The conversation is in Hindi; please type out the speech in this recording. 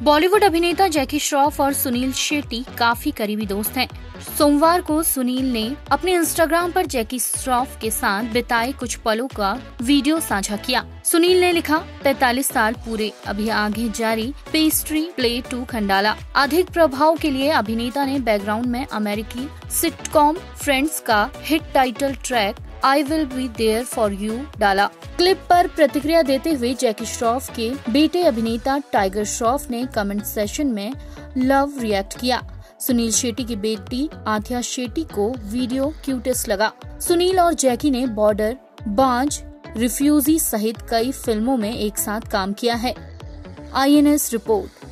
बॉलीवुड अभिनेता जैकी श्रॉफ और सुनील शेट्टी काफी करीबी दोस्त हैं। सोमवार को सुनील ने अपने इंस्टाग्राम पर जैकी श्रॉफ के साथ बिताए कुछ पलों का वीडियो साझा किया। सुनील ने लिखा, 45 साल पूरे, अभी आगे जारी पेस्ट्री प्ले 2 खंडाला। अधिक प्रभाव के लिए अभिनेता ने बैकग्राउंड में अमेरिकी सिटकॉम फ्रेंड्स का hit title track I will be there for you डाला। क्लिप पर प्रतिक्रिया देते हुए जैकी श्रॉफ के बेटे अभिनेता टाइगर श्रॉफ ने कमेंट सेशन में लव रिएक्ट किया। सुनील शेट्टी की बेटी आथिया शेट्टी को वीडियो क्यूटेस्ट लगा। सुनील और जैकी ने बॉर्डर, बांझ, रिफ्यूजी सहित कई फिल्मों में एक साथ काम किया है। INS report.